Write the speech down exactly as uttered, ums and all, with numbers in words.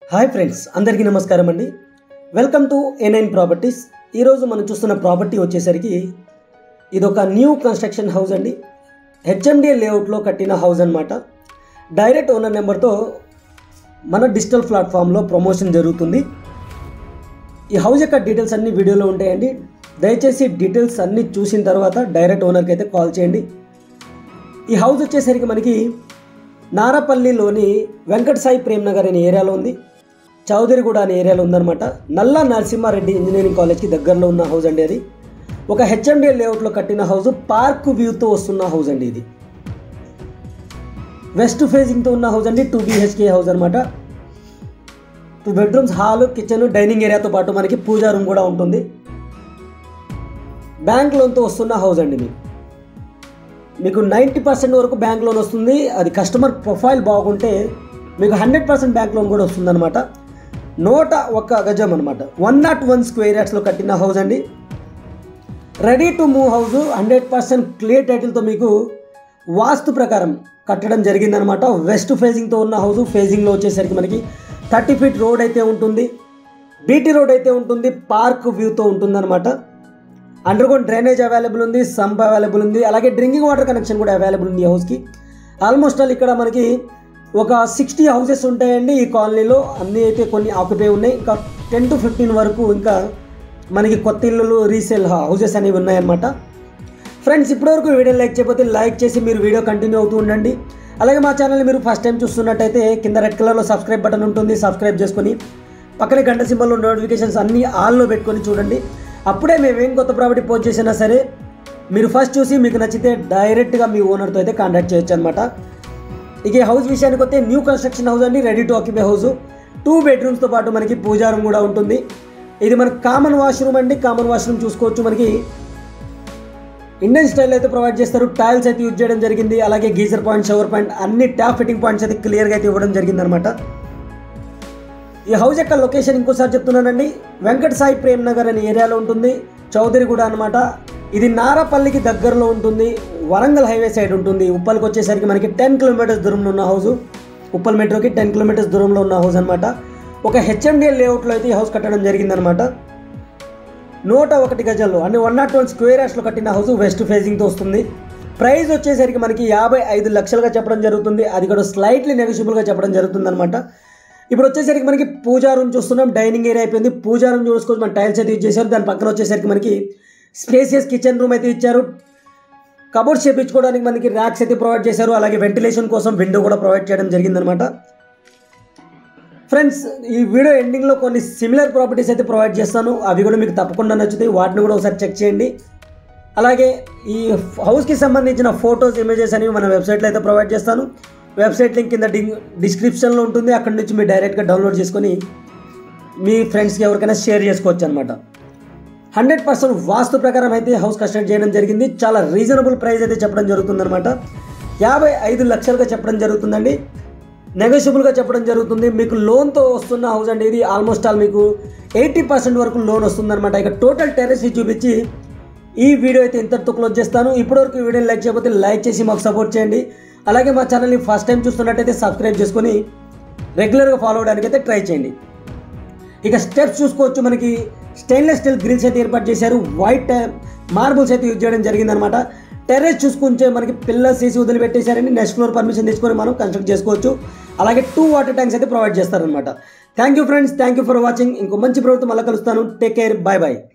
Hi friends, అందరికీ నమస్కారం అండి. Welcome to A nine properties. ఈరోజు మనం చూస్తున్న ప్రాపర్టీ వచ్చేసరికి ఇది ఒక న్యూ కన్స్ట్రక్షన్ హౌస్ అండి. హెచ్ఎండిఏ లేఅవుట్లో కట్టిన హౌస్ అనమాట. డైరెక్ట్ ఓనర్ నెంబర్తో మన డిజిటల్ ప్లాట్ఫామ్లో ప్రమోషన్ జరుగుతుంది. ఈ హౌస్ యొక్క డీటెయిల్స్ అన్ని వీడియోలో ఉంటాయండి. దయచేసి డీటెయిల్స్ అన్నీ చూసిన తర్వాత డైరెక్ట్ ఓనర్కి అయితే కాల్ చేయండి. ఈ హౌస్ వచ్చేసరికి మనకి నారపల్లిలోని వెంకట సాయి ప్రేమ్ నగర్ అనే ఏరియాలో ఉంది. చౌదరిగూడ అనే ఏరియాలో ఉందన్నమాట. నల్ల నరసింహారెడ్డి ఇంజనీరింగ్ కాలేజ్కి దగ్గరలో ఉన్న హౌస్ అండి. అది ఒక హెచ్ఎండిఏ లేఅవుట్లో కట్టిన హౌస్, పార్క్ వ్యూతో వస్తున్న హౌస్ అండి. ఇది వెస్ట్ ఫేజింగ్తో ఉన్న హౌస్ అండి. టూ బీహెచ్కే హౌస్ అనమాట. Two bedrooms, hall, kitchen, dining ఏరియాతో పాటు మనకి పూజా రూమ్ కూడా ఉంటుంది. బ్యాంక్ లోన్తో వస్తున్న హౌస్ అండి. మీకు మీకు నైంటీ పర్సెంట్ వరకు బ్యాంక్ లోన్ వస్తుంది. అది కస్టమర్ ప్రొఫైల్ బాగుంటే మీకు హండ్రెడ్ పర్సెంట్ బ్యాంక్ లోన్ కూడా వస్తుంది అనమాట. నూట ఒక్క గజం అనమాట. వన్ నాట్ వన్ స్క్వేర్ యార్డ్స్లో కట్టిన హౌస్ అండి. Ready to move house, hundred percent clear టైటిల్తో మీకు వాస్తు ప్రకారం కట్టడం జరిగిందనమాట. వెస్ట్ ఫేజింగ్తో ఉన్న హౌస్. ఫేజింగ్లో వచ్చేసరికి మనకి థర్టీ ఫీట్ రోడ్ అయితే ఉంటుంది. బీటీ రోడ్ అయితే ఉంటుంది. పార్క్ వ్యూతో ఉంటుందన్నమాట. అండర్గ్రౌండ్ డ్రైనేజ్ అవైలబుల్ ఉంది. సంప్ అవైలబుల్ ఉంది. అలాగే డ్రింకింగ్ వాటర్ కనెక్షన్ కూడా అవైలబుల్ ఉంది ఈ హౌస్కి. ఆల్మోస్ట్ ఆల్ ఇక్కడ మనకి ఒక సిక్స్టీ హౌసెస్ ఉంటాయండి ఈ కాలనీలో. అన్నీ అయితే కొన్ని ఆక్యుపై ఉన్నాయి. ఇంకా టెన్ టు ఫిఫ్టీన్ వరకు ఇంకా మనకి కొత్త ఇళ్ళు, రీసేల్ హౌసెస్ అనేవి ఉన్నాయన్నమాట. ఫ్రెండ్స్, ఇప్పటివరకు వీడియో లైక్ చేయకపోతే లైక్ చేసి మీరు వీడియో కంటిన్యూ అవుతూ ఉండండి. అలాగే మా ఛానల్ని మీరు ఫస్ట్ టైం చూస్తున్నట్టయితే కింద రెడ్ కలర్లో సబ్స్క్రైబ్ బటన్ ఉంటుంది. సబ్స్క్రైబ్ చేసుకొని పక్కనే గంట సింబల్లో నోటిఫికేషన్స్ అన్నీ ఆన్లో పెట్టుకొని చూడండి. అప్పుడే మేము ఏం కొత్త ప్రాపర్టీ పోస్ట్ చేసినా సరే మీరు ఫస్ట్ చూసి మీకు నచ్చితే డైరెక్ట్గా మీ ఓనర్తో అయితే కాంటాక్ట్ చేయొచ్చు అనమాట. ఇక ఈ హౌస్ విషయానికి వస్తే న్యూ కన్స్ట్రక్షన్ హౌస్ అండి. Ready to occupy house. Two బెడ్రూమ్స్తో పాటు మనకి పూజా రూమ్ కూడా ఉంటుంది. ఇది మనకి కామన్ వాష్రూమ్ అండి. కామన్ వాష్రూమ్ చూసుకోవచ్చు. మనకి ఇండియన్ స్టైల్ అయితే ప్రొవైడ్ చేస్తారు. టైల్స్ అయితే యూజ్ చేయడం జరిగింది. అలాగే గీజర్ పాయింట్, షవర్ పాయింట్, అన్ని ట్యాప్ ఫిట్టింగ్ పాయింట్స్ అయితే క్లియర్గా అయితే ఇవ్వడం జరిగింది అనమాట. ఈ హౌస్ యొక్క లొకేషన్ ఇంకోసారి చెప్తున్నానండి. వెంకట సాయి ప్రేమ్ నగర్ అనే ఏరియాలో ఉంటుంది. చౌదరిగూడ అనమాట. ఇది నారపల్లికి దగ్గరలో ఉంటుంది. వరంగల్ హైవే సైడ్ ఉంటుంది. ఉప్పల్కి వచ్చేసరికి మనకి టెన్ కిలోమీటర్స్ దూరంలో ఉన్న హౌస్. ఉప్పల్ మెట్రోకి టెన్ కిలోమీటర్స్ దూరంలో ఉన్న హౌస్ అనమాట. ఒక హెచ్ఎండిఏ లేఅవుట్లో అయితే ఈ హౌస్ కట్టడం జరిగిందనమాట. నూట ఒకటి గజాల్లో అంటే వన్ నాట్ వన్ స్క్వేర్ యార్డ్స్లో కట్టిన హౌస్. వెస్ట్ ఫేజింగ్తో వస్తుంది. ప్రైస్ వచ్చేసరికి మనకి యాభై ఐదు లక్షలుగా చెప్పడం జరుగుతుంది. అది కూడా స్లైట్లీ నెగోషియబుల్గా చెప్పడం జరుగుతుంది అనమాట. ఇప్పుడు వచ్చేసరికి మనకి పూజా రూమ్ చూస్తున్నాం. డైనింగ్ ఏరియా అయిపోయింది. పూజా రూమ్ చూసుకోవచ్చు. మన టైల్స్ అయితే యూజ్ చేశారు. దాని పక్కన వచ్చేసరికి మనకి స్పేసియస్ కిచెన్ రూమ్ అయితే ఇచ్చారు. కబోర్డ్స్ చేయించుకోవడానికి మనకి ర్యాక్స్ అయితే ప్రొవైడ్ చేశారు. అలాగే వెంటిలేషన్ కోసం విండో కూడా ప్రొవైడ్ చేయడం జరిగిందనమాట. ఫ్రెండ్స్, ఈ వీడియో ఎండింగ్లో కొన్ని సిమిలర్ ప్రాపర్టీస్ అయితే ప్రొవైడ్ చేస్తాను. అవి కూడా మీకు తప్పకుండా నచ్చుతాయి. వాటిని కూడా ఒకసారి చెక్ చేయండి. అలాగే ఈ హౌస్కి సంబంధించిన ఫొటోస్, ఇమేజెస్ అనేవి మన వెబ్సైట్లో అయితే ప్రొవైడ్ చేస్తాను. వెబ్సైట్ లింక్ కింద డి డిస్క్రిప్షన్లో ఉంటుంది. అక్కడి నుంచి మీరు డైరెక్ట్గా డౌన్లోడ్ చేసుకొని మీ ఫ్రెండ్స్కి ఎవరికైనా షేర్ చేసుకోవచ్చు అనమాట. హండ్రెడ్ పర్సెంట్ వాస్తు ప్రకారం అయితే హౌస్ కన్స్ట్రక్ట్ చేయడం జరిగింది. చాలా రీజనబుల్ ప్రైస్ అయితే చెప్పడం జరుగుతుందన్నమాట. యాభై ఐదు లక్షలుగా చెప్పడం జరుగుతుందండి. నెగోషియబుల్గా చెప్పడం జరుగుతుంది. మీకు లోన్తో వస్తున్న హౌస్ అండి. ఇది ఆల్మోస్ట్ ఆల్ మీకు ఎయిటీ పర్సెంట్ వరకు లోన్ వస్తుందన్నమాట. ఇక టోటల్ టెర్రస్ చూపించి ఈ వీడియో అయితే ఇంతటితో క్లోజ్ చేస్తాను. ఇప్పటివరకు ఈ వీడియోని లైక్ చేయకపోతే లైక్ చేసి మాకు సపోర్ట్ చేయండి. అలాగే మా ఛానల్ని ఫస్ట్ టైం చూస్తున్నట్టయితే సబ్స్క్రైబ్ చేసుకొని రెగ్యులర్గా ఫాలో అవడానికి అయితే ట్రై చేయండి. ఇక స్టెప్స్ చూసుకోవచ్చు. మనకి స్టెయిన్లెస్ స్టీల్ గ్రిల్స్ అయితే ఏర్పాటు చేశారు. వైట్ మార్బుల్స్ అయితే యూజ్ చేయడం జరిగిందనమాట. టెర్రస్ చూసుకుంటే మనకి పిల్లర్స్ వేసి వదిలిపెట్టేశారండి. నెక్స్ట్ ఫ్లోర్ పర్మిషన్ తీసుకొని మనం కన్స్ట్రక్ట్ చేసుకోవచ్చు. అలాగే టూ వాటర్ ట్యాంక్స్ అయితే ప్రొవైడ్ చేస్తారనమాట. Thank you friends. Thank you for watching. ఇంకో మంచి ప్రభుత్వం మళ్ళీ కలుస్తాను. Take care. Bye bye.